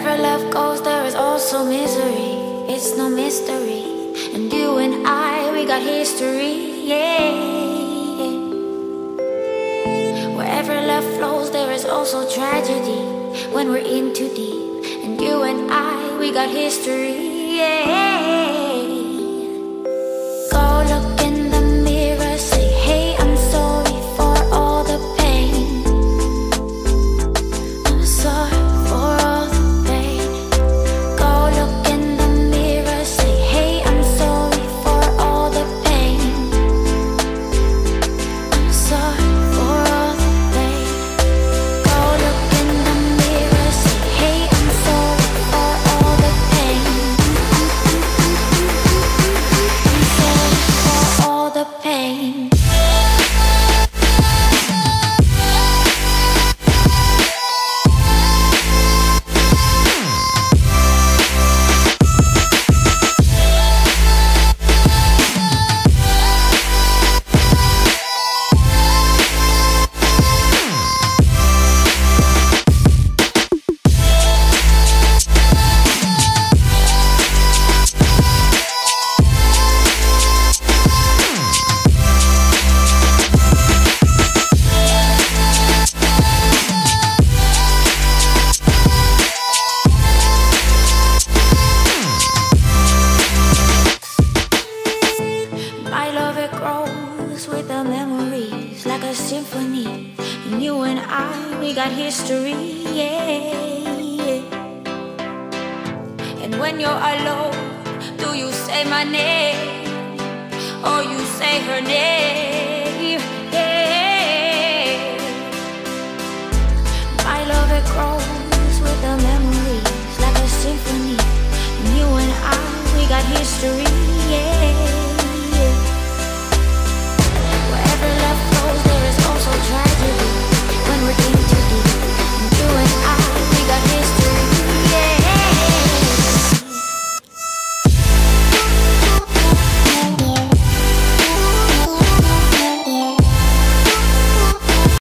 Wherever love goes, there is also misery. It's no mystery. And you and I, we got history, yeah. Wherever love flows, there is also tragedy when we're in too deep. And you and I, we got history, yeah. Go look in the mirror, say, hey, I'm sorry for all the pain. I'm sorry for all the pain. Go look in the mirror, say, hey, I'm sorry for all the pain. I'm sorry for all the pain. Go look in the mirror, say, hey, I'm sorry for all the pain. I'm sorry for all the pain. My love, it grows with the memories like a symphony. And you and I, we got history, yeah. And when you're alone, do you say my name or you say her name? Yeah. My love, it grows with the memories like a symphony. And you and I, we got history.